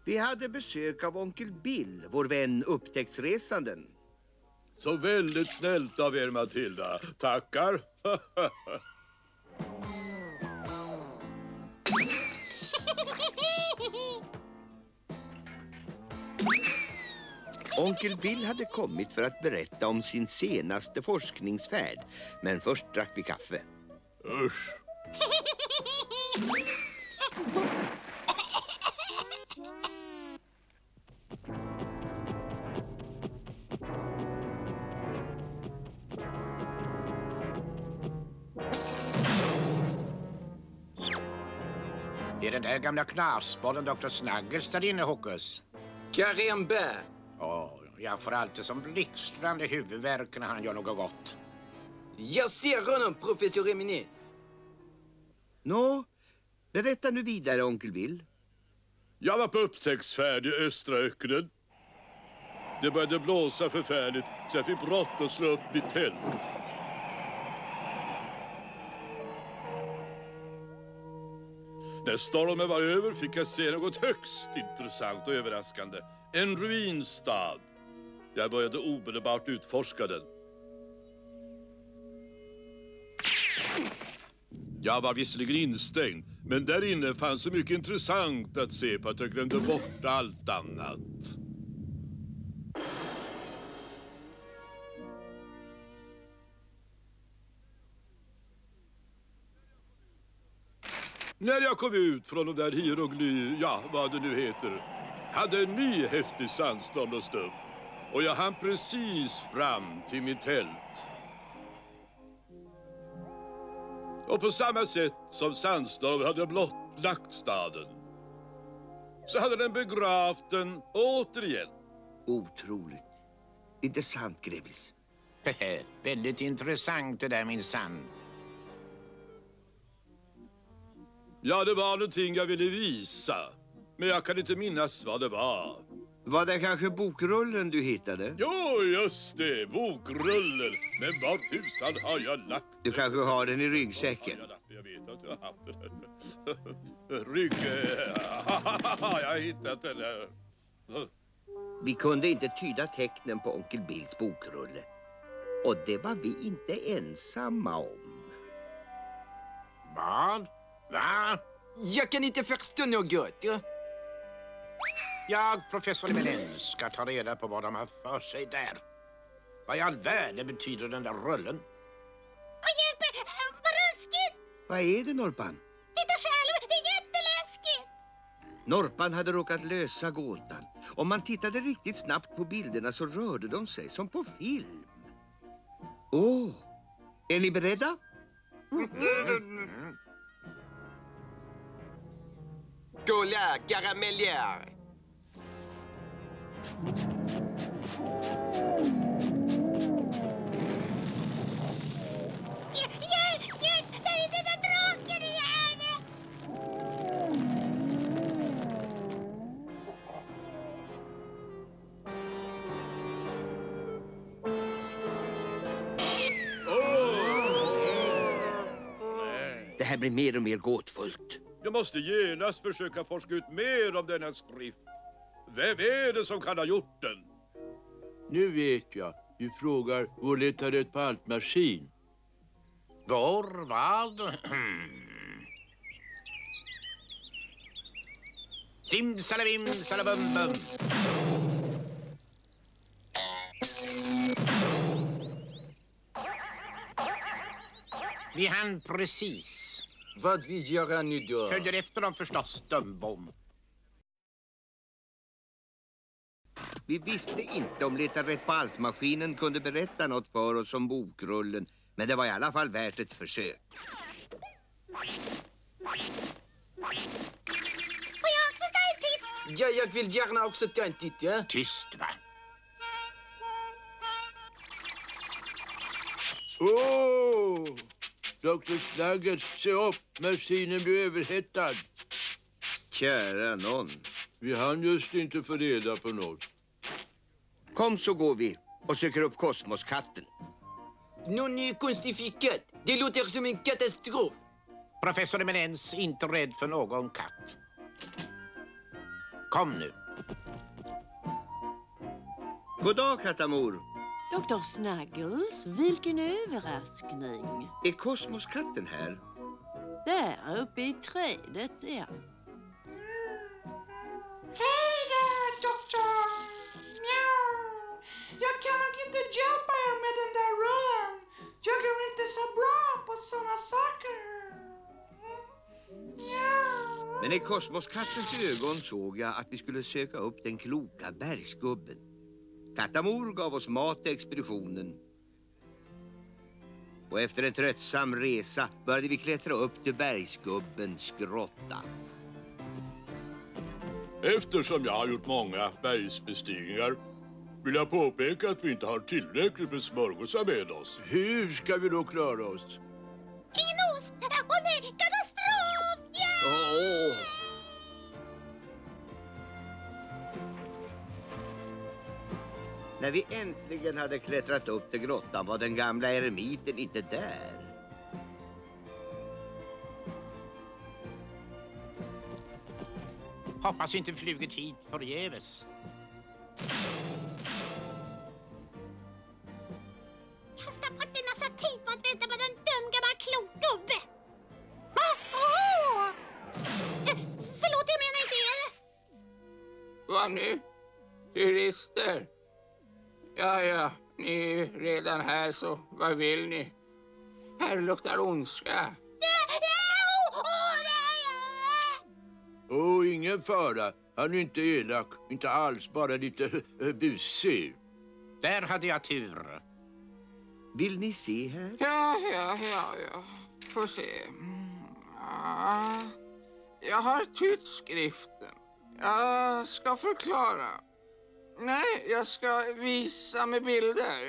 Vi hade besök av onkel Bill, vår vän upptäcktsresanden. Så väldigt snällt av er, Matilda. Tackar. Onkel Bill hade kommit för att berätta om sin senaste forskningsfärd. Men först drack vi kaffe. Usch. Det är den där gamla knarspollen Dr. Snuggles där inne, Hokus. Caramba! Jag får alltid som blixtrande huvudvärk när han gör något gott. Jag ser honom, professor Eminez. Nå, berätta nu vidare, onkel Bill. Jag var på upptäcktsfärd i östra öknen. Det började blåsa förfärligt så jag fick bråttom att slå upp mitt tält. När stormen var över fick jag se något högst intressant och överraskande. En ruinstad. Jag började omedelbart utforska den. Jag var visserligen instängd, men där inne fanns så mycket intressant att se på att jag glömde bort allt annat. När jag kom ut från de där vad det nu heter, hade en ny häftig sandstorm att stå upp. Och jag hann precis fram till mitt tält. Och på samma sätt som sandstormen hade blottlagt staden, så hade den begravt den återigen. Otroligt. Inte sant, Grevis? Väldigt intressant det där, minsann. Ja, det var någonting jag ville visa. Men jag kan inte minnas vad det var. Var det kanske bokrullen du hittade? Jo, just det. Bokrullen. Men var tusan har jag lagt den? Du kanske har den i ryggsäcken. Jag vet att jag har haft den. Jag har hittat den där. Vi kunde inte tyda tecknen på onkel Bills bokrulle. Och det var vi inte ensamma om. Vad? Va? Jag kan inte förstå något. Jag, professor Eminez, ska ta reda på vad de har för sig där. Vad i all världen betyder den där rullen? Och hjälp mig! Vad ruskigt! Vad är det, Norpan? Titta själv! Det är jätteläskigt! Norpan hade råkat lösa gåtan. Om man tittade riktigt snabbt på bilderna så rörde de sig som på film. Åh! Är ni beredda? Kolla, karameller! Hjälp! Hjälp! Där är den där draken igen! Det här blir mer och mer gåtfullt. Jag måste genast försöka forska ut mer om denna skrift. Vem är det som kan ha gjort den? Nu vet jag. Du frågar vår leta rätt på allt-maskin. Vår vad? Simsalabim salabumbum. Vi hann precis. Vad vi göra nu då? Följer efter dem förstås, Dumbom. Vi visste inte om leta rätt på allt-maskinen kunde berätta något för oss om bokrullen. Men det var i alla fall värt ett försök. Får jag också ta en titt? Ja, jag vill gärna också ta en titt, ja? Tyst, va? Åh! Dr. Snuggles, se upp! Maskinen blir överhettad. Kära någon. Vi hann just inte få reda på något. Kom så går vi och söker upp kosmoskatten. Någon konstifikat. Det låter som en katastrof. Professor Eminez, inte rädd för någon katt. Kom nu. God dag, kattamor. Dr. Snuggles, vilken överraskning. Är kosmoskatten här? Där uppe i trädet, ja. Hej där, doktor! Mjau! Jag kan nog inte hjälpa er med den där rullen. Jag är inte så bra på såna saker. Mjau! Men i kosmoskattens ögon såg jag att vi skulle söka upp den kloka bergsgubben. Kattamor gav oss mat till expeditionen. Och efter en tröttsam resa började vi klättra upp till bergsgubbens grotta. Eftersom jag har gjort många bergsbestigningar vill jag påpeka att vi inte har tillräckligt med smörgåsar med oss. Hur ska vi då klara oss? Ingen ost! Åh nej, katastrof! Yeah! När vi äntligen hade klättrat upp till grottan var den gamla eremiten inte där. Hoppas inte flugit hit förgäves. Kasta bort en massa tid på att vänta på en dum gammal klok gubbe. Förlåt, jag menar inte er. Vad nu? Turister? Ja, ni är redan här, så vad vill ni? Här luktar ondska. Ingen fara. Han är inte elak. Inte alls, bara lite busig. Där hade jag tur. Vill ni se här? Ja. Får se. Ja. Jag har tytt skriften. Jag ska förklara. Nej, jag ska visa med bilder.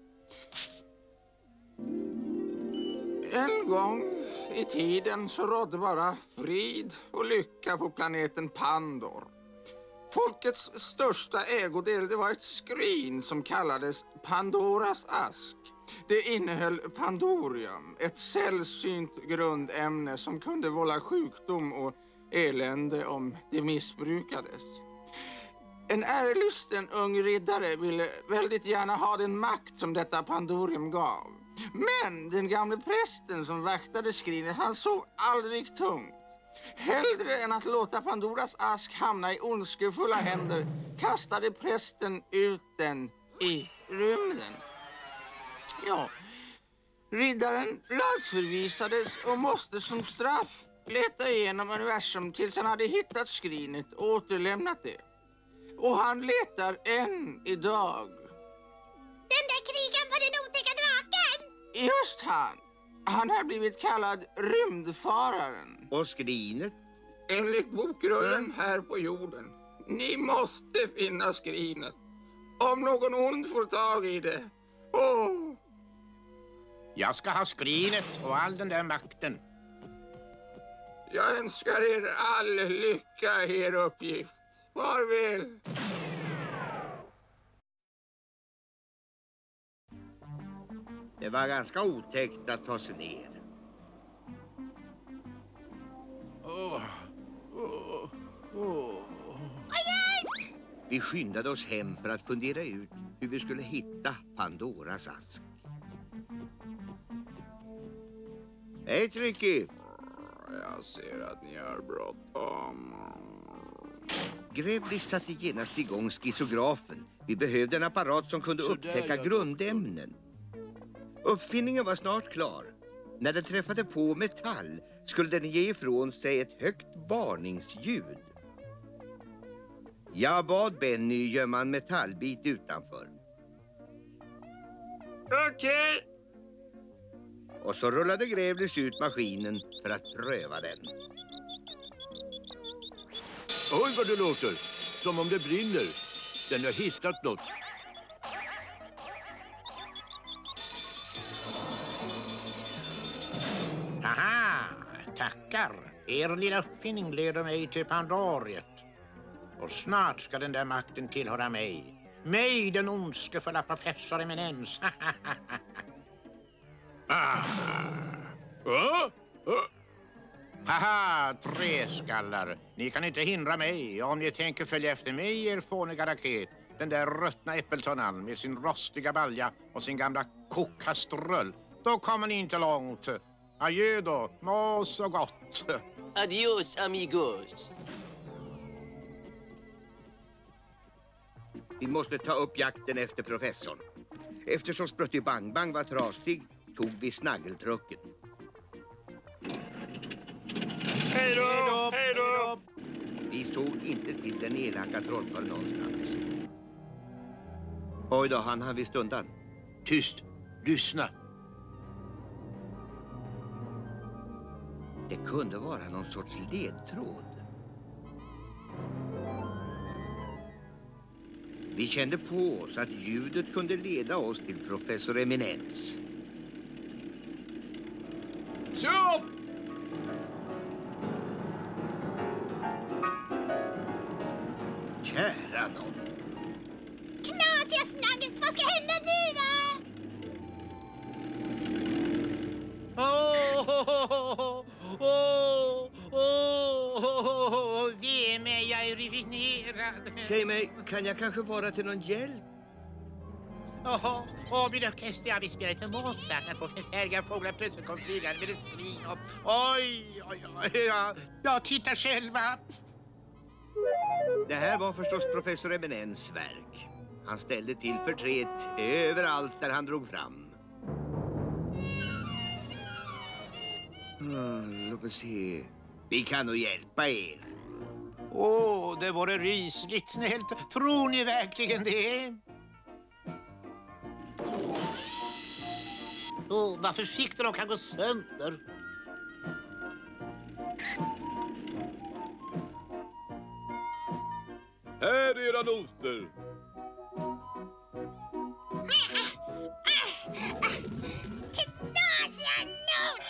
En gång i tiden så rådde bara frid och lycka på planeten Pandor. Folkets största ägodel, det var ett skrin som kallades Pandoras ask. Det innehöll pandorium, ett sällsynt grundämne som kunde vålla sjukdom och elände om det missbrukades. En ärlysten ung riddare ville väldigt gärna ha den makt som detta pandorium gav. Men den gamle prästen som vaktade skrinet, han sov aldrig tungt. Hellre än att låta Pandoras ask hamna i ondskefulla händer kastade prästen ut den i rymden. Ja, riddaren landsförvisades och måste som straff leta igenom universum tills han hade hittat skrinet och återlämnat det. Och han letar än idag. Den där krigen på den otäcka draken! Just han. Han har blivit kallad rymdfararen. Och skrinet? Enligt bokrullen här på jorden. Ni måste finna skrinet. Om någon ond får tag i det. Jag ska ha skrinet och all den där makten. Jag önskar er all lycka i er uppgift. Farväl. Det var ganska otäckt att ta sig ner. Vi skyndade oss hem för att fundera ut hur vi skulle hitta Pandoras ask. Hej, Tricky! Jag ser att ni har bråttom. Grävlis satte genast igång skizografen. Vi behövde en apparat som kunde upptäcka grundämnen. Uppfinningen var snart klar. När den träffade på metall skulle den ge ifrån sig ett högt varningsljud. Jag bad Benny gömma en metallbit utanför. Okej. Och så rullade Grävlis ut maskinen för att pröva den. Oj, vad det låter. Som om det brinner. Den har hittat något. Aha, tackar. Er lilla uppfinning leder mig till Pandoriet. Och snart ska den där makten tillhöra mig. Mig, den ondskefulla professor eminens. Haha, träskallar. Ni kan inte hindra mig om ni tänker följa efter mig, er fåniga raket. Den där ruttna äppeltunnan med sin rostiga balja och sin gamla kokkastrull. Då kommer ni inte långt. Adjö då, må så gott. Adios, amigos. Vi måste ta upp jakten efter professorn. Eftersom Sprutti Bang Bang var trasig tog vi snaggeltrucken. Hej då! Hej då! Vi såg inte till den elaka trollkarlen någonstans. Oj då, han har visst undan. Tyst, lyssna. Det kunde vara någon sorts ledtråd. Vi kände på oss att ljudet kunde leda oss till professor Eminens. Se upp! Kära nån. Knasiga Snuggles, vad ska hända nu då? Ge mig, jag är ruinerad. Säg mig, kan jag kanske vara till någon hjälp? Min orkester har vi spelat en Mozart att få förfärliga fåglar plötsligt kom flygande med strin. Oj, ja, titta själva. Det här var förstås professor Eminens verk. Han ställde till förtret överallt där han drog fram. Låt oss se. Vi kan nog hjälpa er. Det vore rysligt snällt. Tror ni verkligen det? Varför fick de kan gå sönder? Här är era noter. Knasiga not!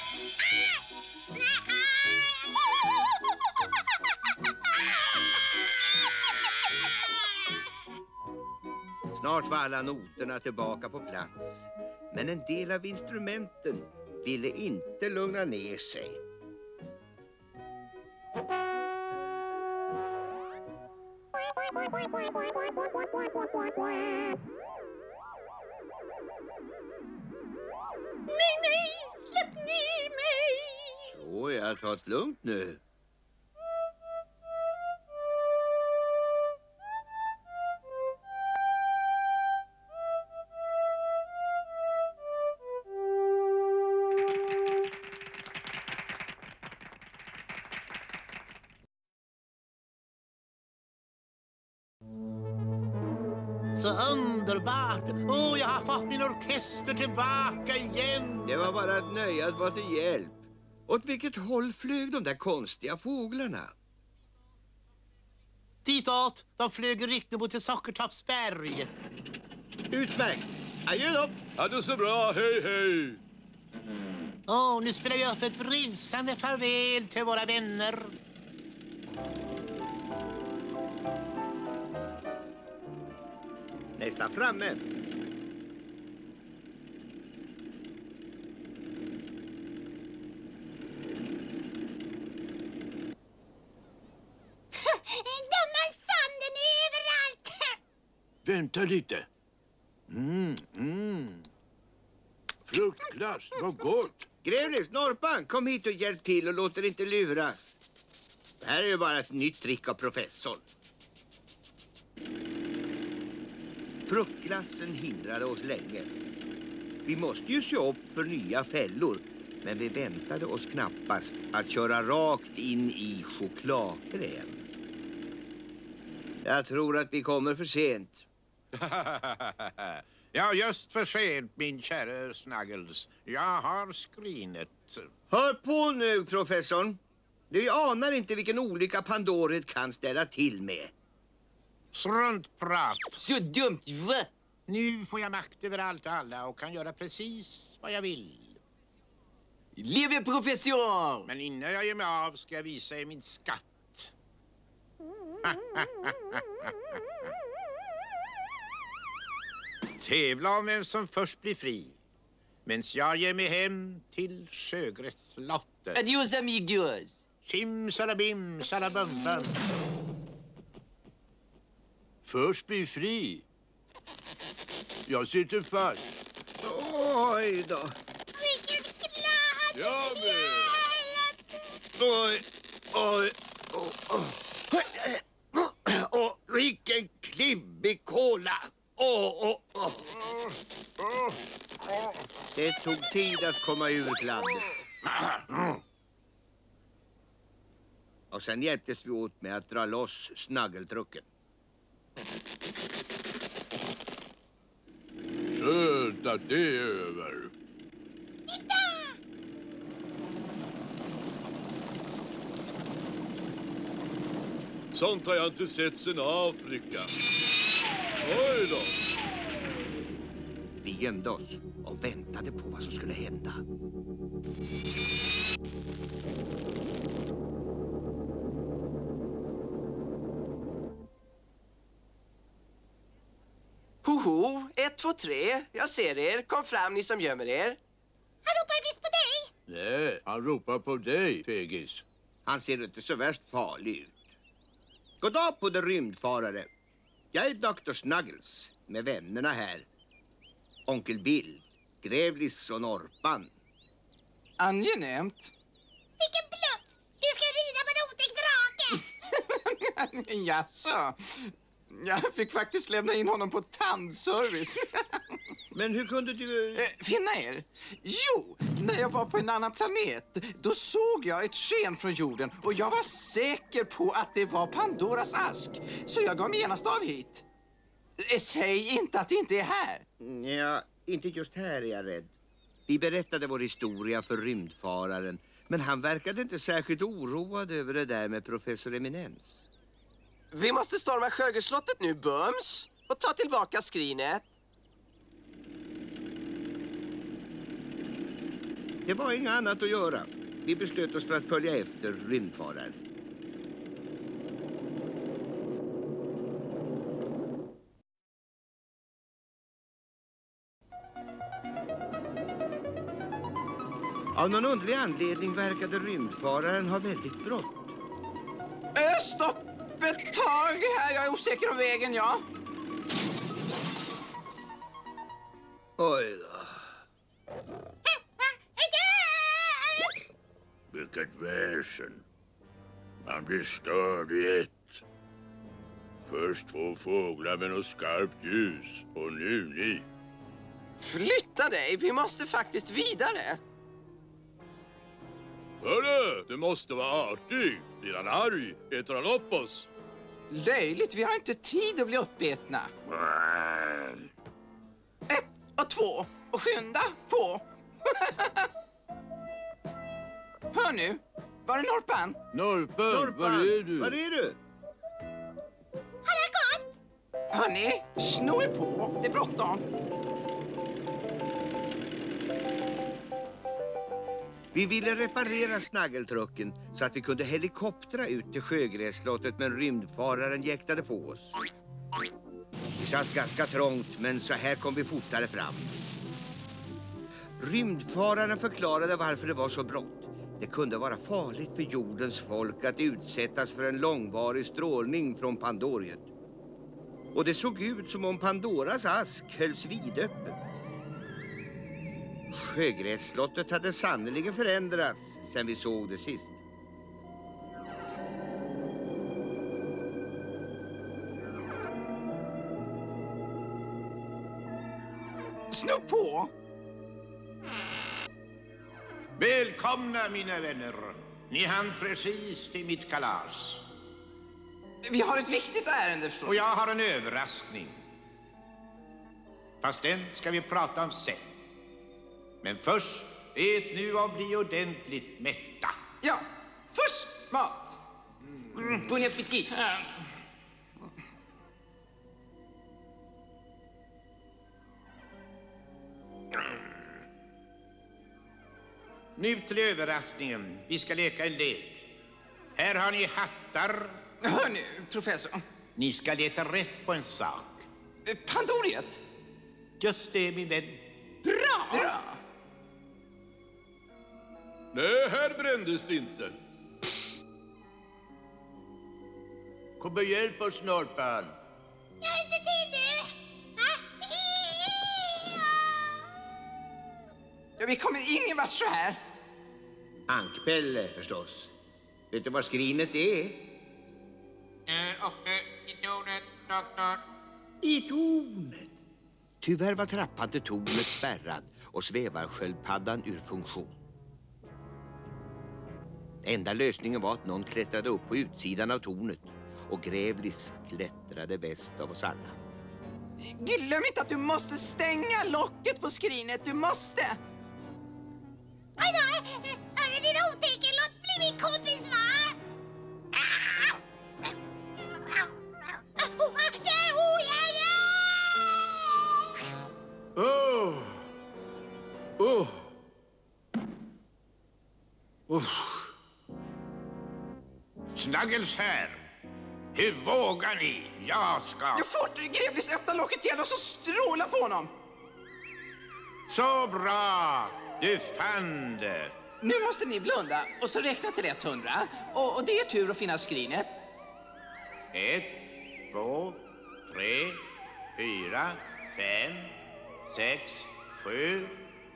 Snart var alla noterna tillbaka på plats. Men en del av instrumenten ville inte lugna ner sig. Nej, släpp ner mig! Så, jag tar det lugnt nu. Så underbart! Jag har fått min orkester tillbaka igen! Det var bara ett nöje att vara till hjälp. Åt vilket håll flög de där konstiga fåglarna? Ditåt! De flög i riktning mot Sockertoppsberg. Utmärkt! Adjö då! Ja, det är så bra. Hej, hej! Nu spelar vi upp ett brusande farväl till våra vänner. Nästan framme. De har sanden överallt! Vänta lite. Fruktglass, vad gott. Grävlis, Norpan, kom hit och hjälp till och låt er inte luras. Det här är ju bara ett nytt trick av professorn. Fruktglassen hindrade oss länge. Vi måste ju se upp för nya fällor, men vi väntade oss knappast att köra rakt in i chokladkräm. Jag tror att vi kommer för sent. Ja, just för sent, min kära Snuggles. Jag har skrinet. Hör på nu, professorn. Du anar inte vilken olycka Pandoret kan ställa till med. Struntprat. Så dumt, va? Nu får jag makt över allt och alla och kan göra precis vad jag vill. Leve professor! Men innan jag ger mig av ska jag visa er min skatt. Tävla om vem som först blir fri. medan jag ger mig hem till Sjögrässlottet. Adios amigos. Simsalabim, salabumbum. Först bli fri. Jag sitter fast. Oj då. Vilken glad Jag med. Oj, oj, vilken klibbig kola. Det tog tid att komma ur kladdet. Och sen hjälptes vi åt med att dra loss snaggeltrucken. Skönt att det är över. Sånt har jag inte sett sedan Afrika. Oj då. Vi gömde oss och väntade på vad som skulle hända. Hoho, 1, 2, 3. Jag ser er. Kom fram, ni som gömmer er. Han ropar visst på dig. Nej, han ropar på dig, fegis. Han ser inte så värst farlig ut. God dag på det rymdfarare. Jag är Dr. Snuggles med vännerna här. Onkel Bill, Grävlis och Norpan. Angenämt. Vilken bluff! Du ska rida på en otäck drake. Jaså? Jag fick faktiskt lämna in honom på tandservice. Men hur kunde du... Finna er? Jo, när jag var på en annan planet, då såg jag ett sken från jorden och jag var säker på att det var Pandoras ask. Så jag gav mig genast av hit. Säg inte att det inte är här. Ja, inte just här är jag rädd. Vi berättade vår historia för rymdfararen, men han verkade inte särskilt oroad över det där med professor Eminens. Vi måste storma Sjögrässlottet nu, bums. Och ta tillbaka skrinet. Det var inget annat att göra. Vi beslöt oss för att följa efter rymdfararen. Av någon underlig anledning verkade rymdfararen ha väldigt brått. Stopp ett tag här, jag är osäker om vägen, ja. Oj då. Vilket väsen. Man blir störd i ett. Först 2 fåglar med något skarpt ljus. Och nu ni. Flytta dig, vi måste faktiskt vidare. Hörru, du måste vara artig. Blir han arg, äter han upp oss. Löjligt, vi har inte tid att bli uppätna. 1 och 2 och skynda på. Hör nu, var är Norpan? Norpan, var är du? Var är du? Han har gått. Hörni, snå er på, det är bråttom. Vi ville reparera snaggeltrucken så att vi kunde helikoptra ut till Sjögrässlottet, men rymdfararen jäktade på oss. Vi satt ganska trångt, men så här kom vi fortare fram. Rymdfararen förklarade varför det var så brått. Det kunde vara farligt för jordens folk att utsättas för en långvarig strålning från Pandoriet. Och det såg ut som om Pandoras ask hölls vidöppen. Sjögrässlottet hade sannoliken förändrats sen vi såg det sist. Snå på! Välkomna, mina vänner. Ni hann precis till mitt kalas. Vi har ett viktigt ärende, förstår. Och jag har en överraskning. Fast den ska vi prata om sen. Men först, ät nu och bli ordentligt mätta. Ja, först mat. Bon appetit. Nu till överraskningen. Vi ska leka en lek. Här har ni hattar. Hör nu, professor. Ni ska leta rätt på en sak. Pandoriet? Just det, min vän. Bra! Bra. Nej, här brändes det inte. Kom och hjälp oss, Snorpan. Jag har inte tid nu. Ja, vi kommer ingen vart så här. Ankpelle förstås. Vet du vad skrinet är? Uppe i tornet, doktor. I tornet. Tyvärr var trappan till tornet spärrad och svävarsköldpaddan ur funktion. Enda lösningen var att någon klättrade upp på utsidan av tornet och Grävlis klättrade bäst av oss alla. Glöm inte att du måste stänga locket på skrinet. Du måste. Aj då! Hörru din otäcke, låt bli min kompis, va? Snuggles här. Hur vågar ni? Jag ska... Du fort, Grävlis, öppna locket igen och så stråla på honom. Så bra! Du fann det. Nu måste ni blunda och så räkna till 100. Och det är tur att finna skrinet. 1, 2, 3, 4, 5, 6, 7...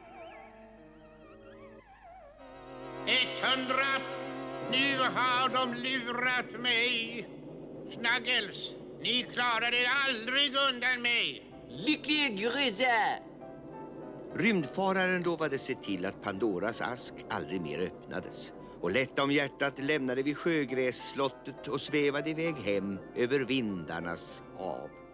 100! Nu har de lurat mig. Snuggles, ni klarade aldrig undan mig. Lycklig Gryse! Rymdfararen lovade se till att Pandoras ask aldrig mer öppnades. Och lätt om hjärtat lämnade vi Sjögrässlottet och svävade iväg hem över vindarnas hav.